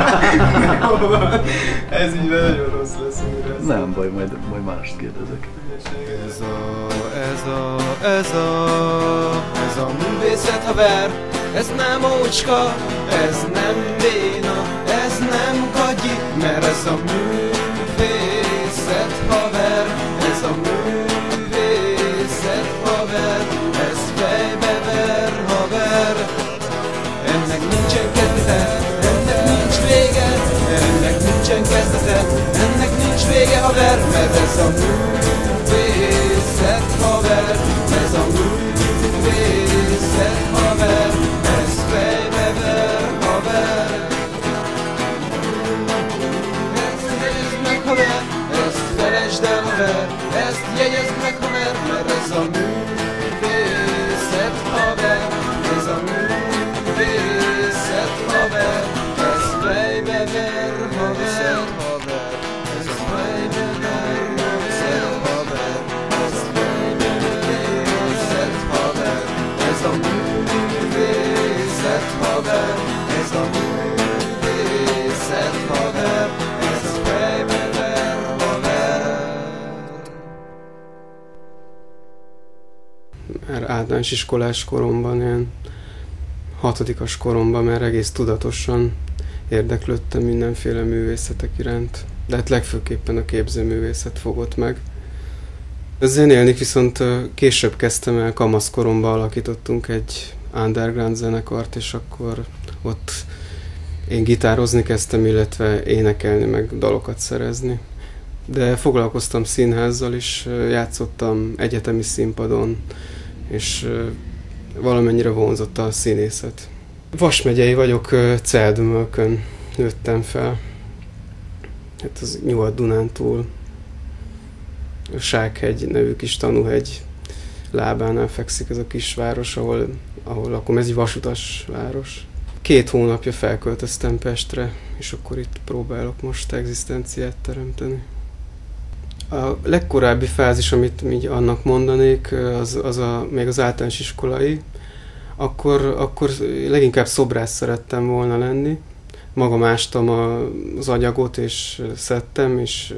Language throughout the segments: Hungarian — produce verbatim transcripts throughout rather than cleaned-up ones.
Ez így nagyon rossz lesz. Nem baj, majd, majd mást kérdezek. Ez a, ez a, ez a, ez a művészet haver, ez nem ócska, ez nem béna, ez nem gagyi, mert ez a művészet haver, ez a művészet haver, ez fejbe ver haver. Ennek nincsen kezdete, ennek nincs vége, ennek nincsen kezdete, ennek nincs vége haver, mert ez a művészet haver, ez a művészet haver, ez fejbe ver haver. Ezt jegyezd meg haver, ezt felejtsd el haver, ezt jegyezd meg haver, mert ez a művészet haver, ez a művészet haver, ez fejbe ver haver, ez fejbe ver haver, ez fejbe művészet haver, ez a művészet haver, ez a művészet haver, ez fejbe ver haver. Már általános iskolás koromban, ilyen hatodikas koromban már egész tudatosan érdeklődtem mindenféle művészetek iránt, de hát legfőképpen a képzőművészet fogott meg. A zenélik viszont később kezdtem el, kamaszkoromban alakítottunk egy underground zenekart, és akkor ott én gitározni kezdtem, illetve énekelni, meg dalokat szerezni. De foglalkoztam színházzal is, játszottam egyetemi színpadon, és valamennyire vonzott a színészet. Vas megyei vagyok, Celdömölkön nőttem fel. Hát az Nyugat-Dunántúl. A Sághegy nevű kis tanúhegy lábánál fekszik ez a kisváros, ahol, ahol lakom. Ez egy vasutas város. Két hónapja felköltöztem Pestre, és akkor itt próbálok most egzisztenciát teremteni. A legkorábbi fázis, amit így annak mondanék, az, az a, még az általános iskolai. Akkor, akkor leginkább szobrász szerettem volna lenni. Magam ástam az agyagot, és szedtem, és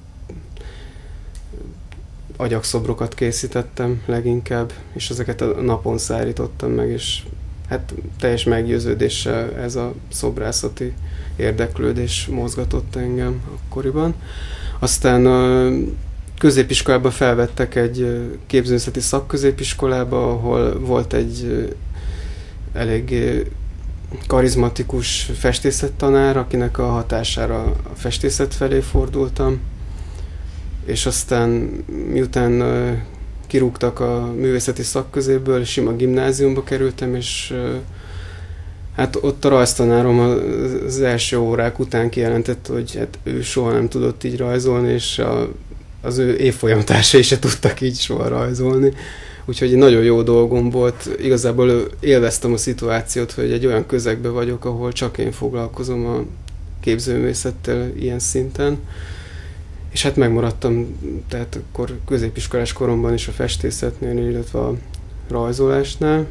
agyakszobrokat készítettem leginkább, és ezeket a napon szárítottam meg, és hát teljes meggyőződéssel ez a szobrászati érdeklődés mozgatott engem akkoriban. Aztán a középiskolában felvettek egy képzőművészeti szakközépiskolába, ahol volt egy elég karizmatikus festészettanár, akinek a hatására a festészet felé fordultam, és aztán miután kirúgtak a művészeti szakközéből, sima gimnáziumba kerültem, és hát ott a rajztanárom az első órák után kijelentette, hogy hát ő soha nem tudott így rajzolni, és a, az ő évfolyamtársai se tudtak így soha rajzolni. Úgyhogy egy nagyon jó dolgom volt. Igazából élveztem a szituációt, hogy egy olyan közegben vagyok, ahol csak én foglalkozom a képzőművészettel ilyen szinten. És hát megmaradtam, tehát akkor középiskolás koromban is a festészetnél, illetve a rajzolásnál.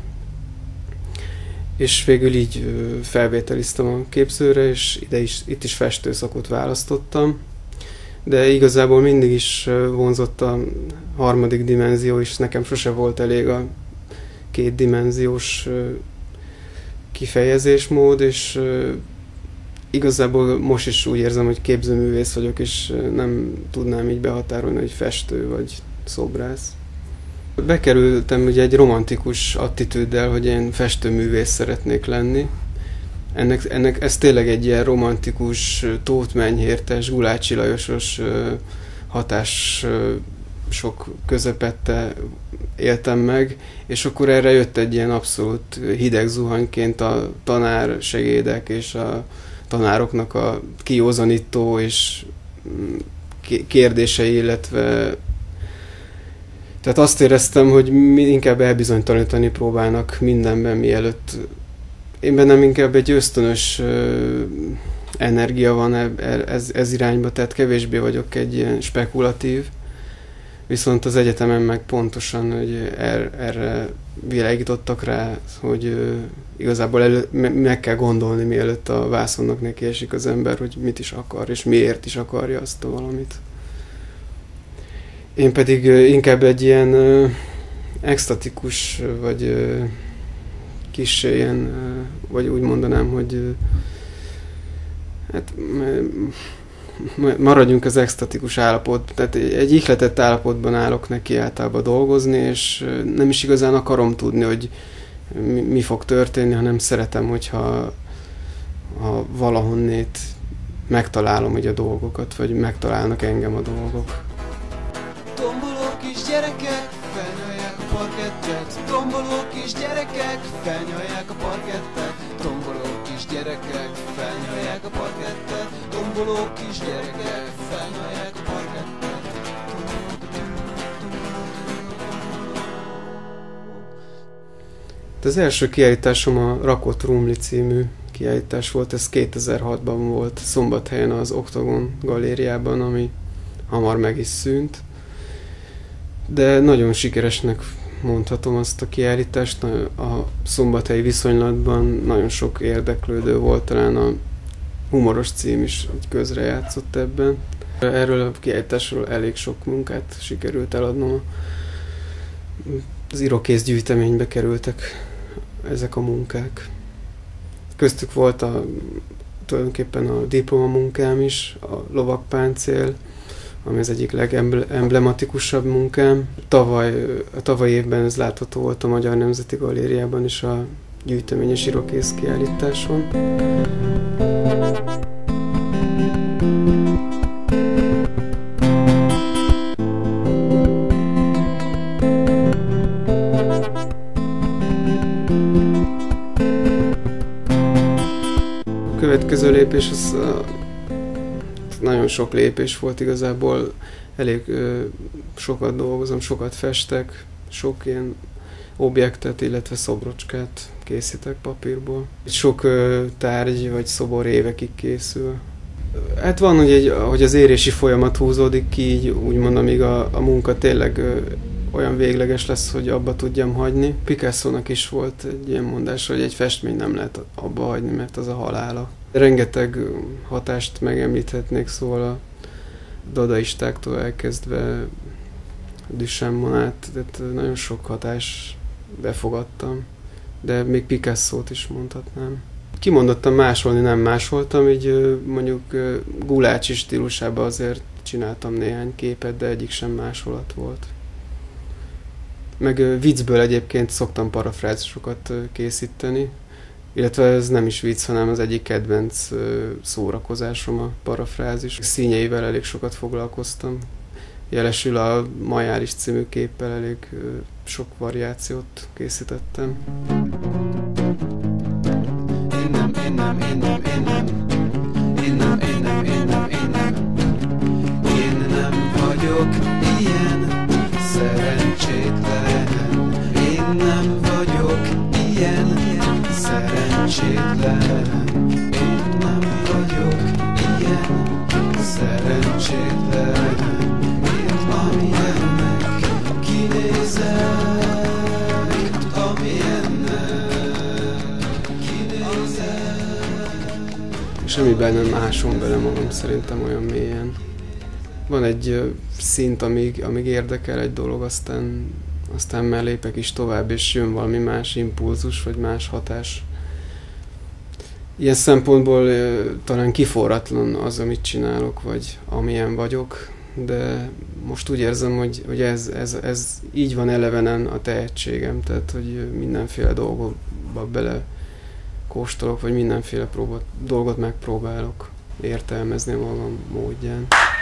És végül így felvételiztem a képzőre, és ide is, itt is festőszakot választottam. De igazából mindig is vonzott a harmadik dimenzió, és nekem sose volt elég a kétdimenziós kifejezésmód, és igazából most is úgy érzem, hogy képzőművész vagyok, és nem tudnám így behatárolni, hogy festő vagy szobrász. Bekerültem ugye egy romantikus attitűddel, hogy én festőművész szeretnék lenni. Ennek, ennek ez tényleg egy ilyen romantikus, Tóth Menyhértes, Gulácsi Lajosos hatás sok közepette éltem meg, és akkor erre jött egy ilyen abszolút hideg zuhanyként a tanár segédek és a tanároknak a kiózanító és kérdései, illetve tehát azt éreztem, hogy inkább elbizonytalanítani próbálnak mindenben, mielőtt én bennem inkább egy ösztönös energia van ez, ez irányba, tehát kevésbé vagyok egy ilyen spekulatív, Viszont az egyetemen meg pontosan hogy er, erre világítottak rá, hogy ö, igazából elő, me, meg kell gondolni, mielőtt a vászonnak neki esik az ember, hogy mit is akar, és miért is akarja azt a valamit. Én pedig ö, inkább egy ilyen ö, extatikus, vagy ö, kis ilyen, ö, vagy úgy mondanám, hogy ö, hát maradjunk az extatikus állapot, tehát egy ihletett állapotban állok neki általában dolgozni, és nem is igazán akarom tudni, hogy mi, mi fog történni, hanem szeretem, hogyha ha valahonnét megtalálom ugye a dolgokat, vagy megtalálnak engem a dolgok. Tomboló kis gyerekek, felnyalják a parkettet. Tomboló kis gyerekek, felnyalják a parkettet. Tomboló kis gyerekek, felnyalják a parkettet. Tomboló kis gyerekek, felnyalják a parkettet. Az első kiállításom a Rakott Rumli című kiállítás volt, ez kétezer-hatban volt, Szombathelyen az Oktogon galériában, ami hamar meg is szűnt. De nagyon sikeresnek mondhatom azt a kiállítást, a szombathelyi viszonylatban nagyon sok érdeklődő volt, talán a Humoros cím is közrejátszott ebben. Erről a kiállításról elég sok munkát sikerült eladnom. Az írókész gyűjteménybe kerültek ezek a munkák. Köztük volt a, tulajdonképpen a diplomamunkám is, a Lovagpáncél, ami az egyik legemblematikusabb munkám. Tavaly, a tavaly évben ez látható volt a Magyar Nemzeti Galériában is a gyűjteményes írókész kiállításon. A következő lépés az nagyon sok lépés volt igazából, elég ö, sokat dolgozom, sokat festek, sok ilyen objektet, illetve szobrocskát készítek papírból. Sok ö, tárgy vagy szobor évekig készül. Hát van, hogy, egy, hogy az érési folyamat húzódik ki, így úgymond, amíg a, a munka tényleg ö, olyan végleges lesz, hogy abba tudjam hagyni. Picasso-nak is volt egy ilyen mondás, hogy egy festmény nem lehet abba hagyni, mert az a halála. Rengeteg hatást megemlíthetnék, szóval a dadaistáktól elkezdve Duchamp-át, tehát nagyon sok hatás befogadtam, de még Picasso-t is mondhatnám. Kimondottan másolni nem másoltam, így mondjuk Gulácsi stílusában azért csináltam néhány képet, de egyik sem másolat volt. Meg viccből egyébként szoktam parafrázisokat készíteni, illetve ez nem is vicc, hanem az egyik kedvenc szórakozásom a parafrázis. Színjeivel elég sokat foglalkoztam. Jelesül a Majáris című képpel elég sok variációt készítettem. Én nem, én nem, én nem, én nem. Én nem, én nem, én nem, én nem. Én nem vagyok ilyen szerencsétlen. Én nem vagyok ilyen szerencsétlen. Én nem vagyok ilyen szerencsétlen. Én amilyennek kinézek, amilyennek kinézek. Semmiben nem ásom bele magam szerintem olyan mélyen. Van egy szint, amíg, amíg érdekel egy dolog, aztán, aztán már lépek is tovább, és jön valami más impulzus, vagy más hatás. Ilyen szempontból talán kiforratlan az, amit csinálok, vagy amilyen vagyok, de most úgy érzem, hogy, hogy ez, ez, ez így van elevenen a tehetségem, tehát hogy mindenféle dolgokba bele kóstolok, vagy mindenféle próba, dolgot megpróbálok értelmezni a magam módján.